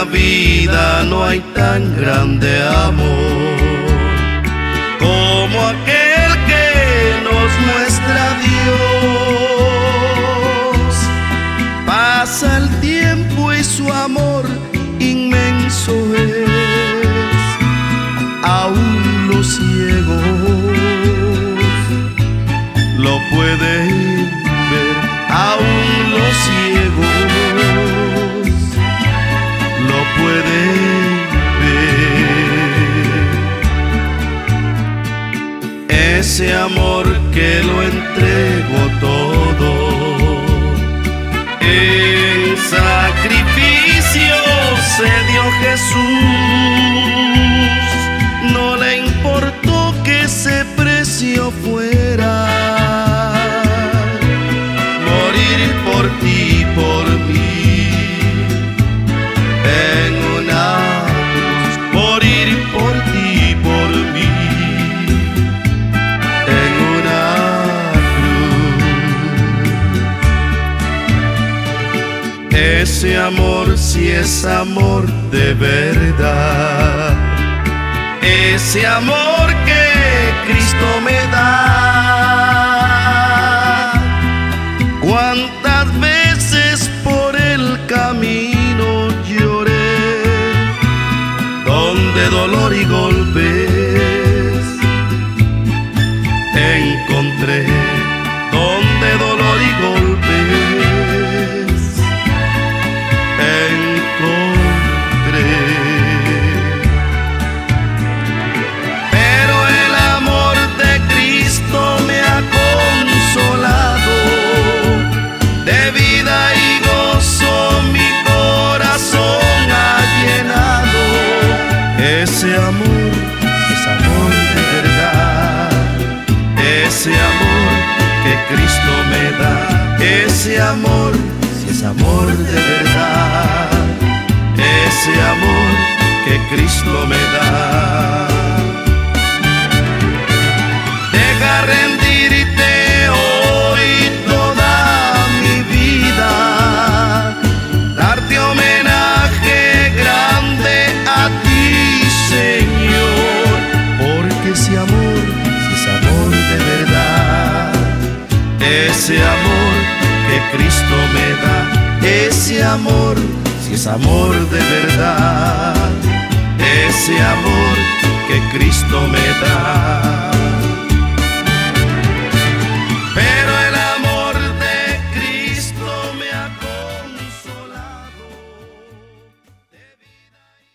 la vida no hay tan grande amor como aquel que nos muestra Dios. Pasa el tiempo y su amor inmenso es, aún los ciegos lo pueden ver, aún los ciegos lo pueden ver. Ese amor que lo entregó todo en sacrificio se dio Jesús. No le importó que ese precio fuera morir por ti y por mí en una cruz, morir por ti y por mí en una cruz. Ese amor sí es amor de verdad, ese amor que Cristo me da. Cuántas veces por el camino lloré, donde dolor y golpes encontré, donde dolor y golpes encontré. Pero el amor de Cristo me ha consolado, de vida y gozo mi corazón ha llenado. Ese amor es amor de verdad, ese amor que Cristo me da. Ese amor sí es amor de verdad, ese amor que Cristo me da. Deja rendirte hoy toda mi vida, darte homenaje grande a ti, Señor, porque ese amor sí es amor de verdad, ese amor que Cristo me da. Ese amor sí es amor de verdad, ese amor que Cristo me da. Pero el amor de Cristo me ha consolado de vida y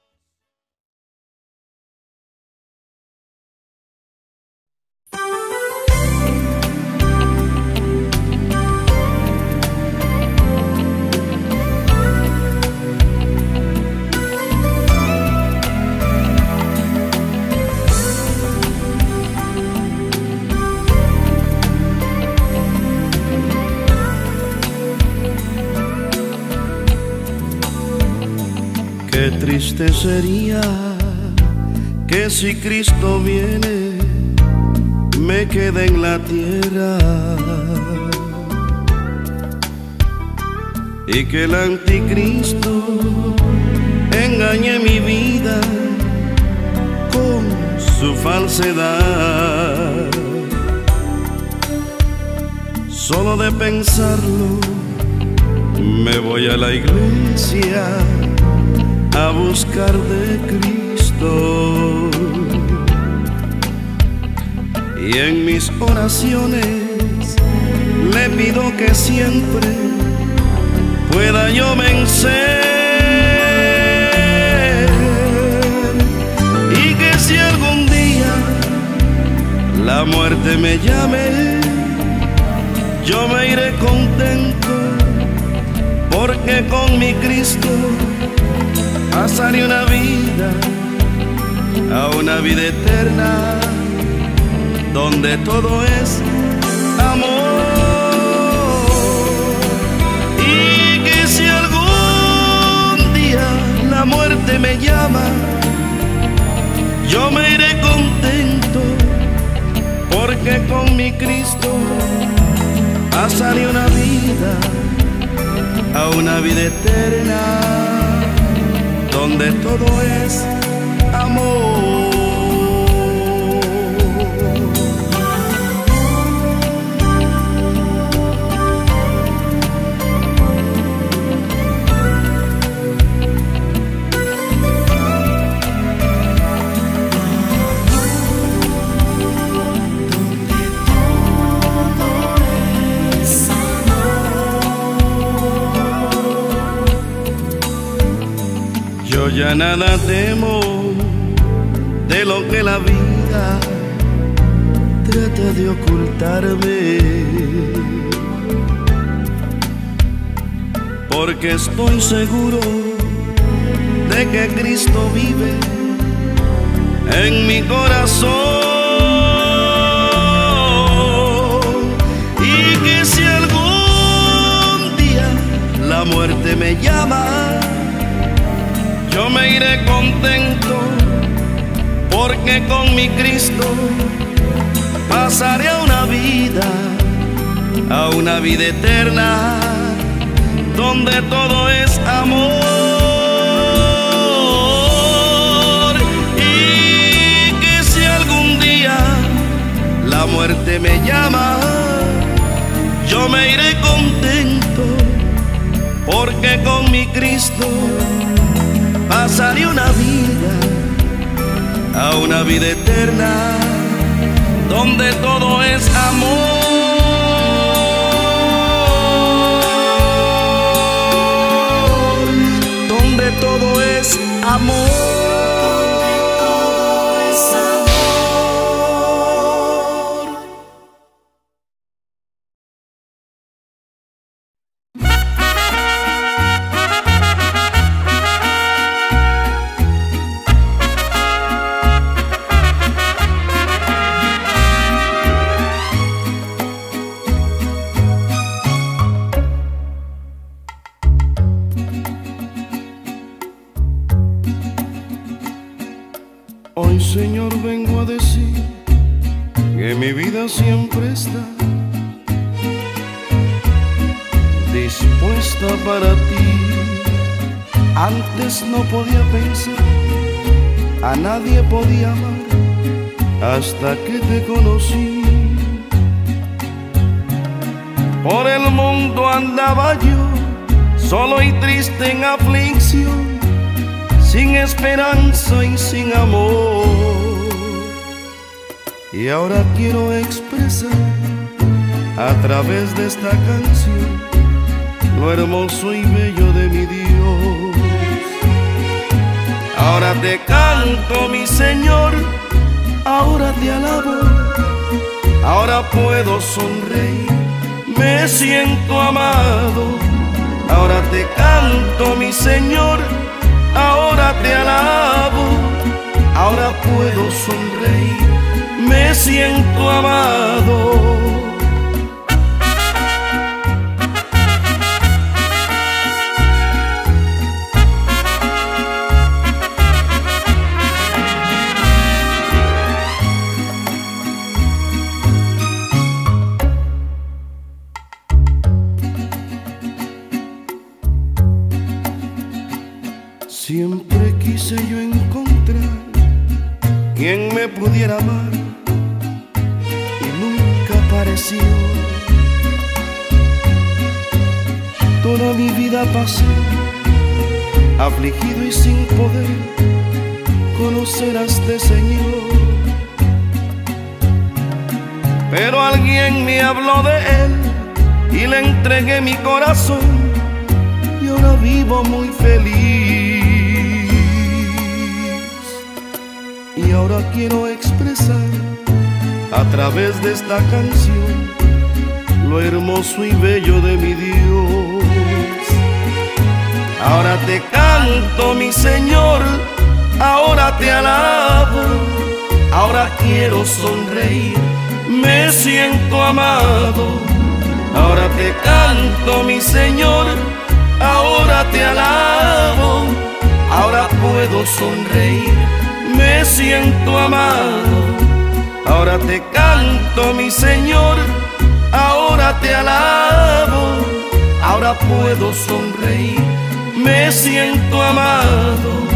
qué triste sería que si Cristo viene me quede en la tierra y que el anticristo engañe mi vida con su falsedad. Solo de pensarlo me voy a la iglesia a buscar de Cristo, y en mis oraciones le pido que siempre pueda yo vencer, y que si algún día la muerte me llame, yo me iré contento, porque con mi Cristo pasaré una vida a una vida eterna, donde todo es amor. Y que si algún día la muerte me llama, yo me iré contento, porque con mi Cristo pasaré una vida a una vida eterna, donde todo es amor. Yo ya nada temo de lo que la vida trata de ocultarme, porque estoy seguro de que Cristo vive en mi corazón, y que si algún día la muerte me llama, yo me iré contento, porque con mi Cristo pasaré a una vida eterna, donde todo es amor. Y que si algún día la muerte me llama, yo me iré contento, porque con mi Cristo pasaré a una vida eterna, donde todo es amor, donde todo es amor. Hoy, Señor, vengo a decir que mi vida siempre está dispuesta para ti. Antes no podía pensar, a nadie podía amar, hasta que te conocí. Por el mundo andaba yo, solo y triste en aflicción, sin esperanza y sin amor. Y ahora quiero expresar a través de esta canción lo hermoso y bello de mi Dios. Ahora te canto, mi Señor, ahora te alabo, ahora puedo sonreír, me siento amado. Ahora te canto, mi Señor, ahora te alabo, ahora puedo sonreír, me siento amado. Siempre quise yo encontrar quien me pudiera amar y nunca apareció. Toda mi vida pasé afligido y sin poder conocer a este Señor, pero alguien me habló de Él y le entregué mi corazón, y ahora vivo muy feliz. Y ahora quiero expresar a través de esta canción lo hermoso y bello de mi Dios. Ahora te canto, mi Señor, ahora te alabo, ahora quiero sonreír, me siento amado. Ahora te canto, mi Señor, ahora te alabo, ahora puedo sonreír, me siento amado. Ahora te canto, mi Señor, ahora te alabo, ahora puedo sonreír, me siento amado.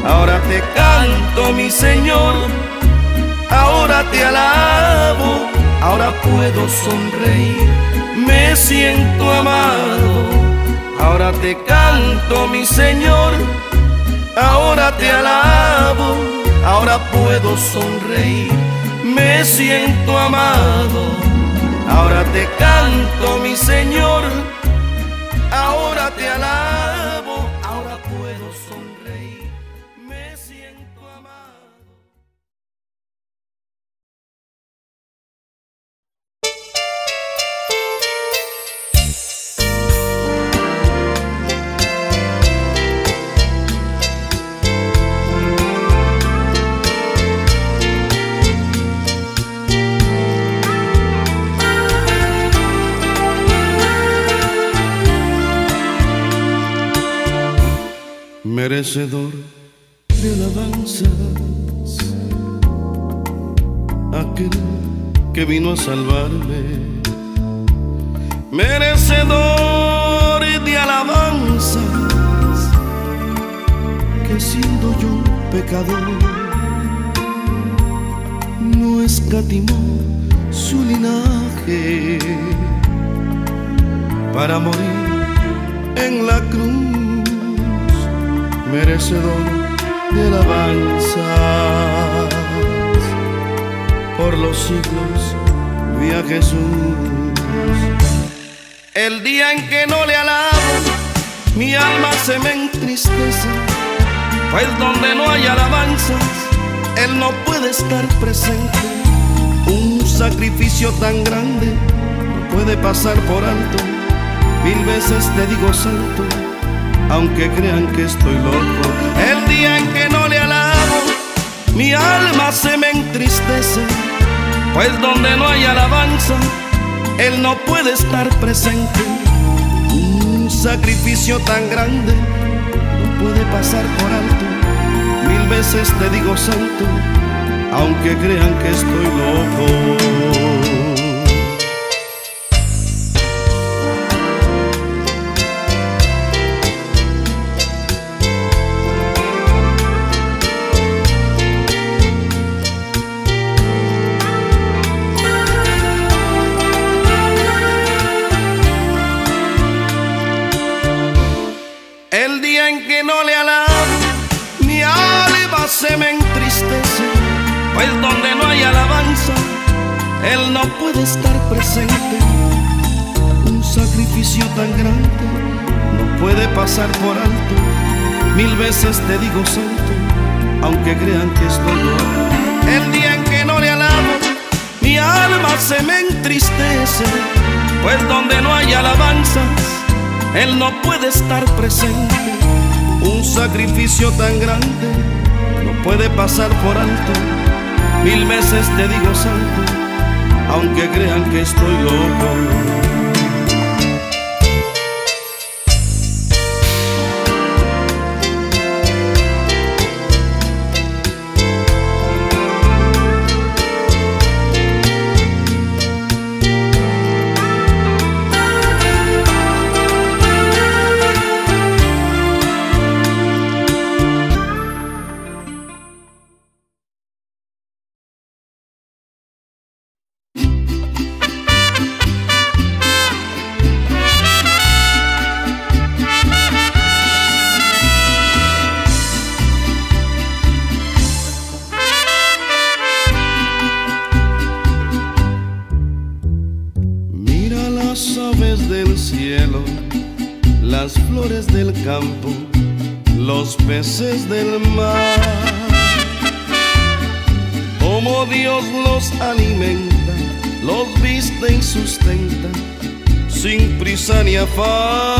ahora te canto, mi Señor, ahora te alabo, ahora puedo sonreír, me siento amado. Ahora te canto, mi Señor, ahora te alabo, ahora puedo sonreír, me siento amado. Ahora te canto, mi Señor, ahora te alabo, ahora puedo sonreír, me siento amado. Merecedor de alabanzas, aquel que vino a salvarme. Merecedor de alabanzas, que siendo yo pecador, no escatimó su linaje para morir en la cruz. Merecedor de alabanzas, por los siglos vi a Jesús. El día en que no le alabo, mi alma se me entristece, pues donde no hay alabanzas, Él no puede estar presente. Un sacrificio tan grande no puede pasar por alto. 1000 veces te digo santo, aunque crean que estoy loco. El día en que no le alabo, mi alma se me entristece, pues donde no hay alabanza, Él no puede estar presente. Un sacrificio tan grande no puede pasar por alto. 1000 veces te digo santo, aunque crean que estoy loco. El día en que no le alabo, mi alma se me entristece, pues donde no hay alabanza, Él no puede estar presente. Un sacrificio tan grande no puede pasar por alto. 1000 veces te digo santo, aunque crean que estoy loco. El día en que no le alabo, mi alma se me entristece, pues donde no hay alabanzas, Él no puede estar presente. Un sacrificio tan grande no puede pasar por alto. 1000 veces te digo santo, aunque crean que estoy loco. Del cielo, las flores del campo, los peces del mar, como Dios los alimenta, los viste y sustenta, sin prisa ni afán.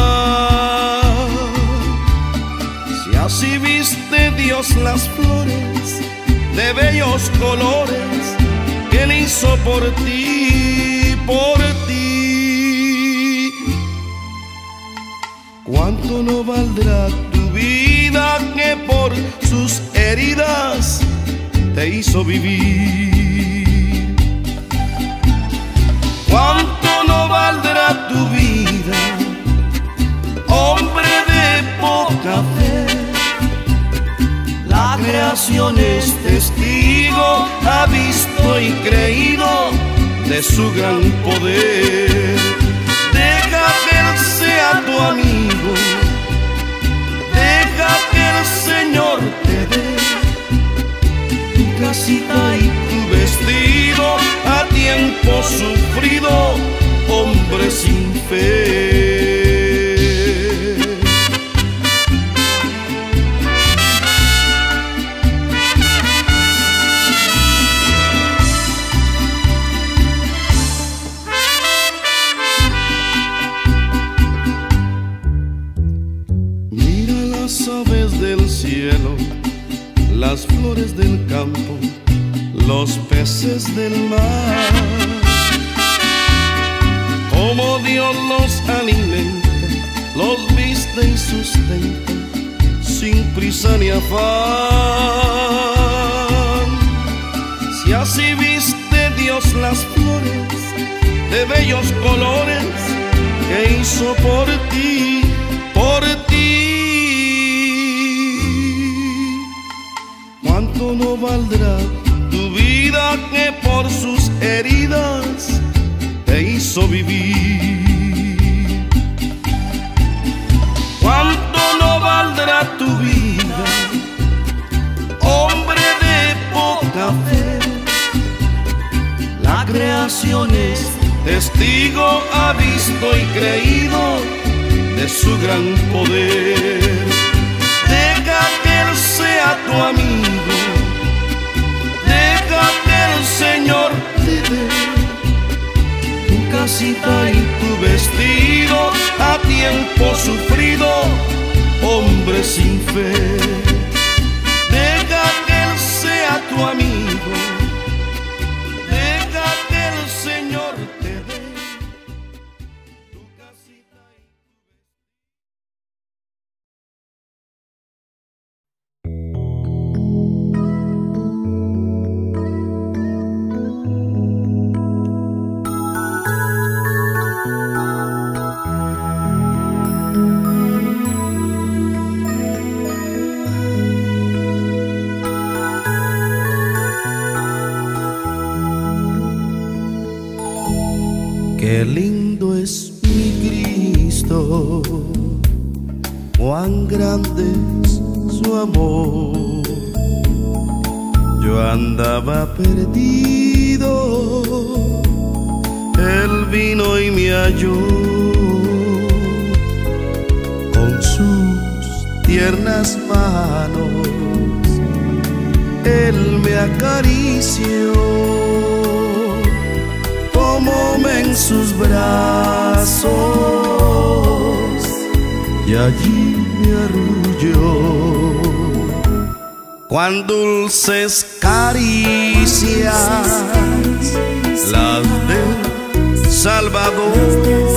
Si así viste Dios las flores de bellos colores que Él hizo por ti, por ti, ¿cuánto no valdrá tu vida que por sus heridas te hizo vivir? ¿Cuánto no valdrá tu vida, hombre de poca fe? La creación es testigo, ha visto y creído de su gran poder. Deja que Él sea tu amigo, deja que el Señor te dé tu casita y tu vestido, a tiempo sufrido, hombre sin fe. Las aves del cielo, las flores del campo, los peces del mar, como Dios los alimenta, los viste y sustenta, sin prisa ni afán. Si así viste Dios las flores de bellos colores que hizo por ti, por ti, ¿cuánto no valdrá tu vida que por sus heridas te hizo vivir? ¿Cuánto no valdrá tu vida, hombre de poca fe? La creación es testigo, ha visto y creído de su gran poder. Deja que Él sea tu amigo, deja que el Señor te dé tu casita y tu vestido, a tiempo sufrido, hombre sin fe. Deja que Él sea tu amigo, deja que el Señor te dé tu casita y tu Qué lindo es mi Cristo, cuán grande es su amor. Yo andaba perdido, Él vino y me halló, con sus tiernas manos Él me acarició, tomóme en sus brazos y allí me arrulló. Cuán dulces caricias las del Salvador,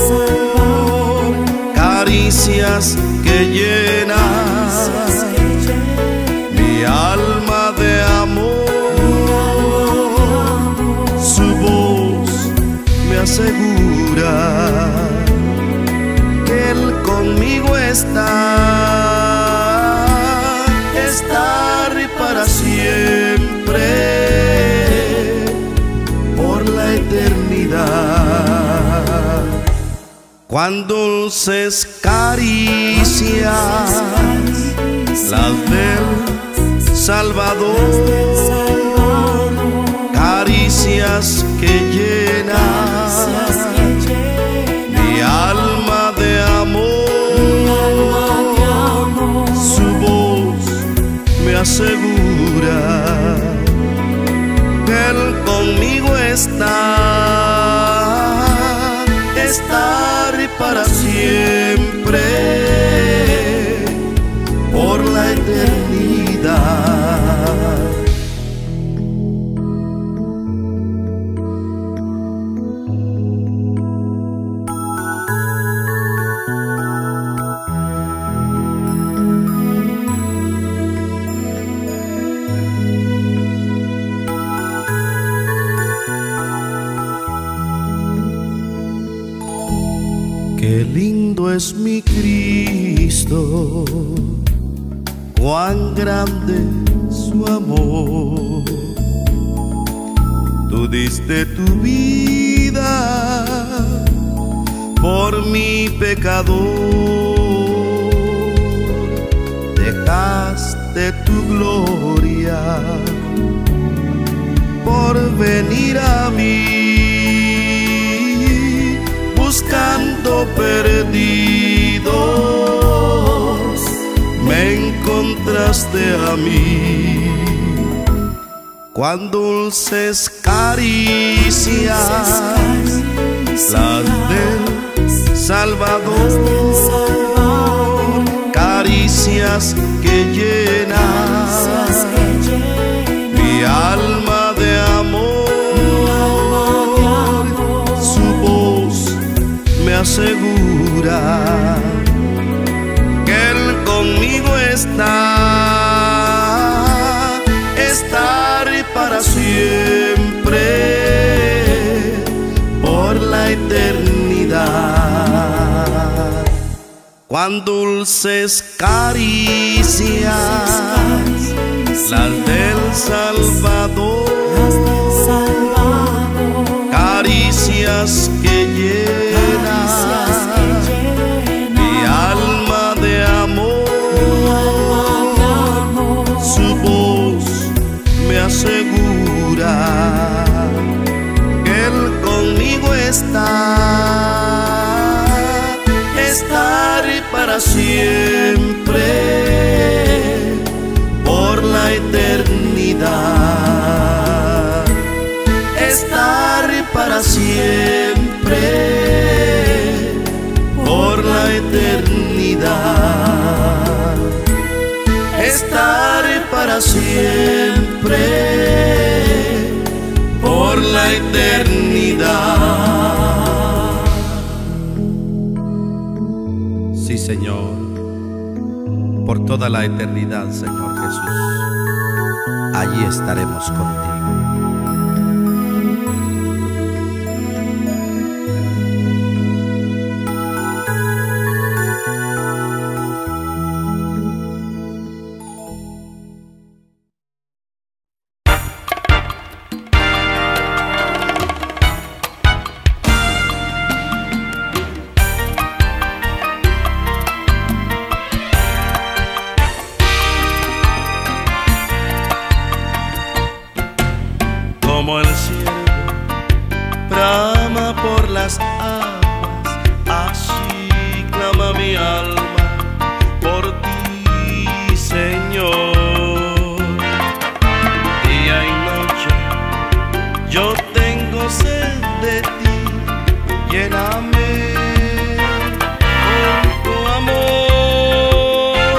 caricias que llenan mi alma de amor. Su voz me asegura que Él conmigo está, estar para siempre, por la eternidad. Cuán dulces caricias las del Salvador, caricias que llenan mi alma de amor. Su voz me asegura que Él conmigo está, estar para siempre, por la eternidad. Qué lindo es mi Cristo, cuán grande su amor. Tú diste tu vida por mi pecador, dejaste tu gloria por venir a mí, buscando perdidos, me encontraste a mí. Cuán dulces caricias las del Salvador, caricias que llenan mi alma de amor. Su voz me asegura que Él conmigo está, estar para siempre por la eternidad. Cuán dulces caricias las del Salvador, caricias que llenan mi alma de amor. Su voz me asegura que Él conmigo está, estar para siempre por la eternidad, estar para siempre por la eternidad, estar para siempre por la eternidad. Sí, Señor, por toda la eternidad, Señor Jesús, allí estaremos contigo. Como el cielo brama por las aguas, así clama mi alma por ti, Señor. Día y noche yo tengo sed de ti, lléname con tu amor.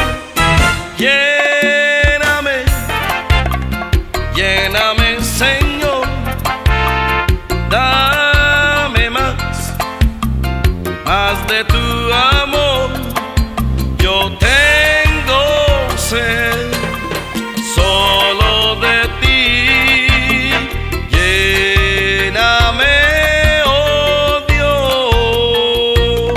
Lléname, lléname, Señor, dame más de tu amor. Yo tengo sed solo de ti. Lléname, oh Dios.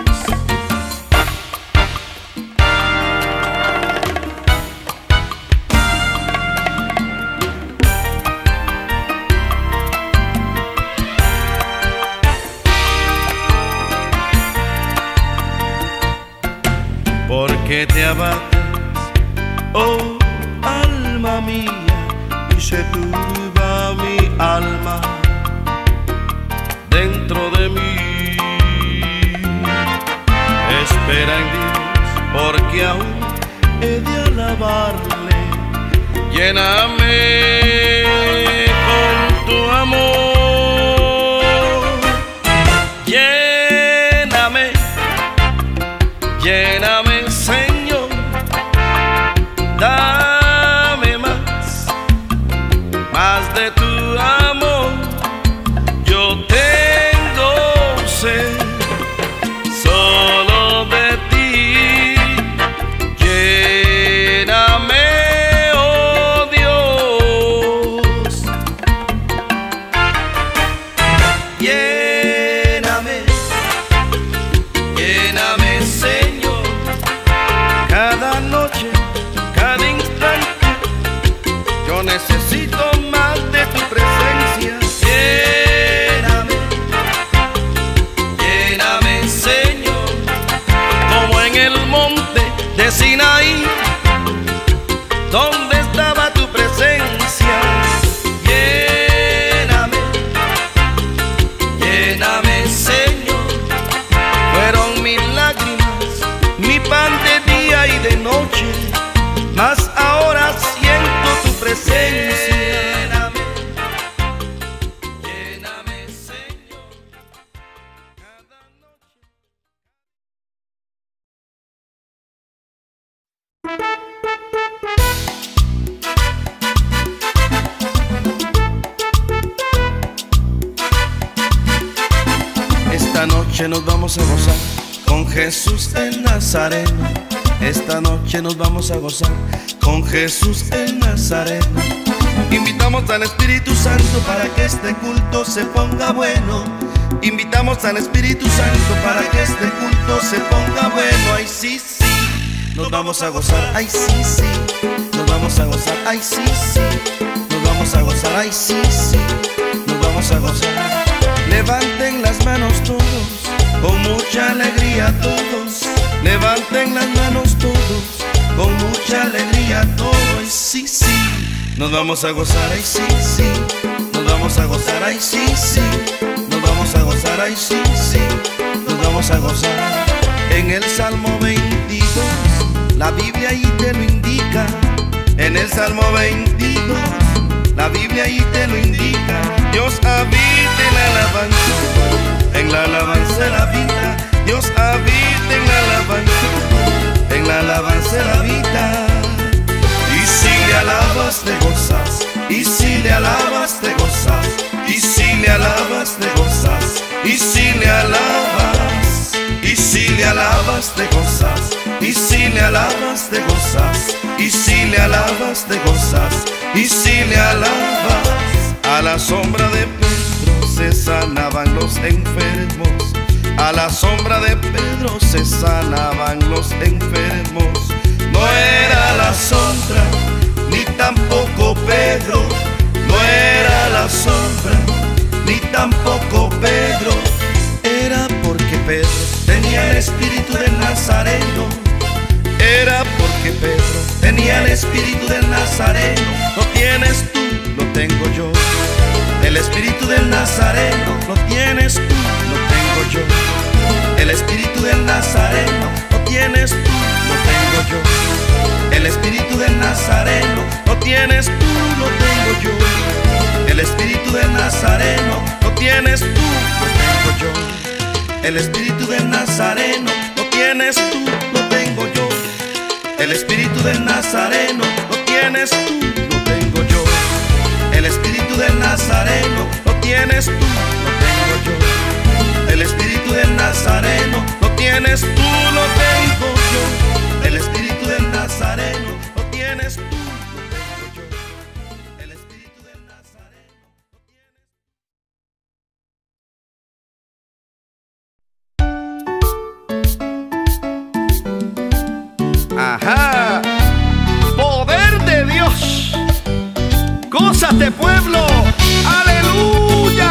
Porque te abates, oh alma mía, y se turba mi alma dentro de mí. Espera en Dios, porque aún he de alabarle. Lléname con tu amor. Lléname, lléname, Señor, dame más de tu amor. Yo tengo sed solo de ti. Lléname, oh Dios. Lléname, lléname, Señor, cada noche, cada instante, vamos a gozar con Jesús el Nazareno. Esta noche nos vamos a gozar con Jesús el Nazareno. Invitamos al Espíritu Santo para que este culto se ponga bueno. Invitamos al Espíritu Santo para que este culto se ponga bueno. Ay, sí, sí, nos vamos a gozar. Ay, sí, sí, nos vamos a gozar. Ay, sí, sí, nos vamos a gozar. Ay, sí, sí, nos vamos a gozar. Levanten las manos todos, con mucha alegría todos. Levanten las manos todos, con mucha alegría todos. Ay, sí, sí, nos vamos a gozar. Ay, sí, sí, nos vamos a gozar. Ay, sí, sí, nos vamos a gozar. Ay, sí, sí, nos vamos a gozar. En el Salmo 22, la Biblia ahí te lo indica. En el Salmo 22, la Biblia ahí te lo indica. Dios habita en la alabanza, en la alabanza la vida. Dios habita en la alabanza, en la alabanza la vida. Y si le alabas te gozas, y si le alabas te gozas, y si le alabas te gozas, y si le alabas, y si le alabas te gozas, y si le alabas te gozas, y si le alabas te gozas, y si le alabas. A la sombra de Pedro se sanaban los enfermos. A la sombra de Pedro se sanaban los enfermos. No era la sombra, ni tampoco Pedro. No era la sombra, ni tampoco Pedro. Era porque Pedro tenía el espíritu del Nazareno. Era porque Pedro tenía el espíritu del Nazareno. Lo tienes tú, lo tengo yo. El espíritu del Nazareno lo tienes tú, lo tengo yo. El espíritu del Nazareno lo tienes tú, lo tengo yo. El espíritu del Nazareno lo tienes tú, lo tengo yo. El espíritu del Nazareno lo tienes tú, lo tengo yo. El espíritu del Nazareno lo tienes tú, lo tengo yo. El espíritu del Nazareno lo tienes tú, lo tengo yo. El espíritu del Nazareno lo tienes tú, lo tengo yo. El espíritu del Nazareno lo tienes tú, lo tengo yo. El espíritu del Nazareno lo tienes tú, lo tengo yo. El espíritu del Nazareno lo tienes. Ajá, poder de Dios. Gózate, pueblo, aleluya.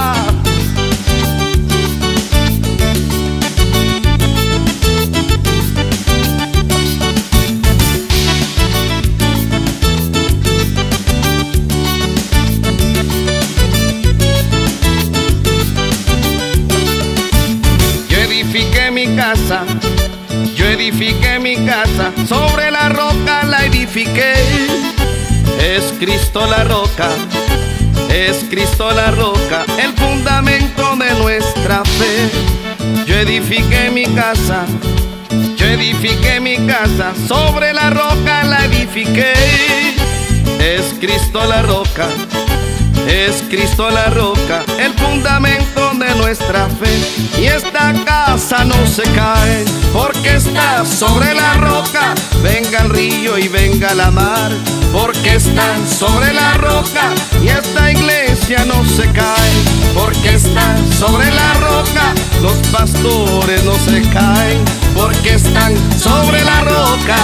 Yo edifiqué mi casa, sobre la roca la edifiqué. Es Cristo la roca, es Cristo la roca, el fundamento de nuestra fe. Yo edifiqué mi casa, yo edifiqué mi casa, sobre la roca la edifiqué. Es Cristo la roca, es Cristo la roca, el fundamento de nuestra fe. Y esta casa no se cae, porque está sobre la roca. Venga el río y venga la mar, porque están sobre la roca. Y esta iglesia no se cae, porque están sobre la roca. Los pastores no se caen, porque están sobre la roca.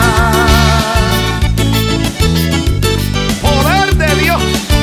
Poder de Dios.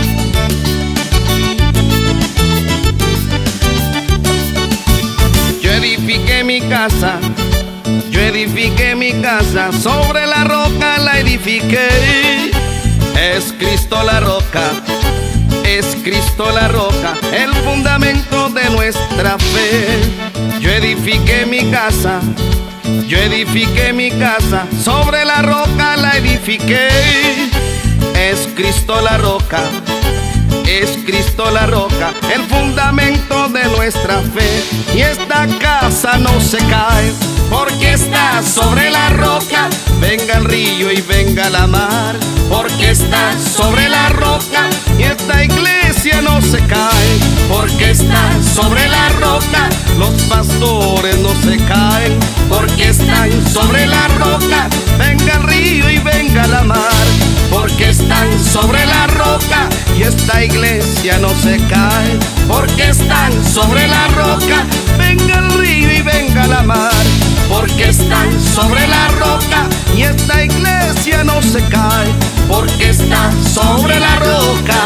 Yo edifiqué mi casa, yo edifiqué mi casa, sobre la roca la edifiqué. Es Cristo la roca, es Cristo la roca, el fundamento de nuestra fe. Yo edifiqué mi casa, yo edifiqué mi casa, sobre la roca la edifiqué. Es Cristo la roca, es Cristo la roca, el fundamento de nuestra fe. Y esta casa no se cae, porque está sobre la roca. Venga el río y venga la mar, porque está sobre la roca. Y esta iglesia no se cae, porque porque están sobre la roca. Los pastores no se caen, porque están sobre la roca. Venga el río y venga la mar, porque están sobre la roca. Y esta iglesia no se cae, porque están sobre la roca. Venga el río y venga la mar, porque están sobre la roca. Y esta iglesia no se cae, porque está sobre la roca.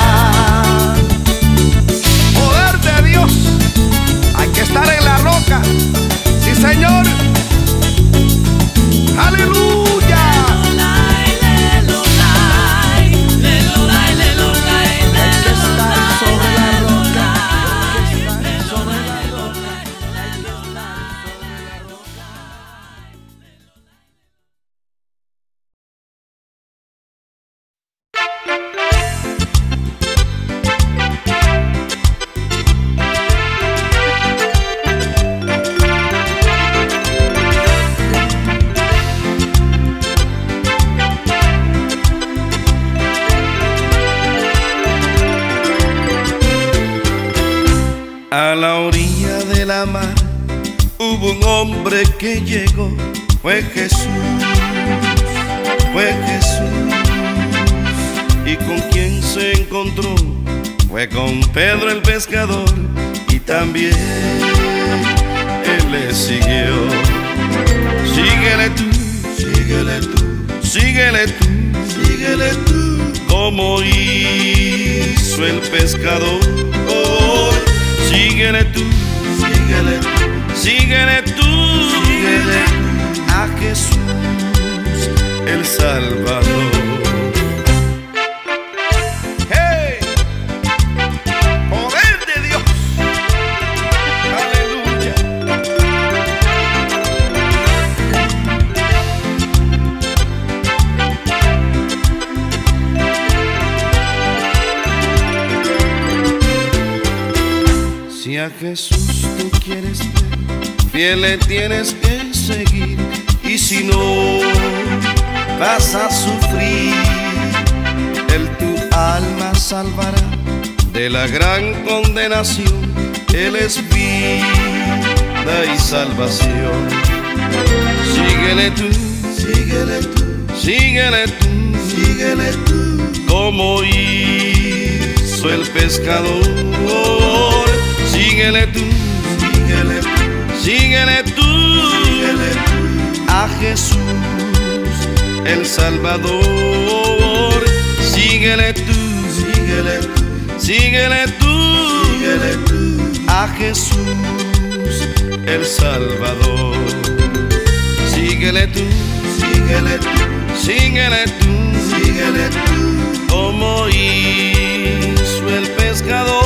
Poder de Dios, hay que estar en la roca. Sí, Señor. Aleluya. A la orilla de la mar hubo un hombre que llegó. Fue Jesús, fue Jesús. ¿Y con quién se encontró? Fue con Pedro el pescador, y también él le siguió. Síguele tú, síguele tú, síguele tú, síguele tú, como hizo el pescador. Síguele tú, síguele tú, síguele tú, síguele a Jesús el Salvador. ¡Hey! Poder de Dios. Aleluya. Si a Jesús tú quieres ver, fiel le tienes que seguir. Y si no, vas a sufrir. Él tu alma salvará de la gran condenación. Él es vida y salvación. Síguele tú, síguele tú, síguele tú, síguele tú, como hizo el pescador. Síguele tú, síguele tú, síguele tú, síguele tú a Jesús el Salvador. Síguele tú, síguele tú, síguele tú, síguele tú a Jesús el Salvador. Síguele tú, síguele tú, síguele tú, síguele tú, como hizo el pescador.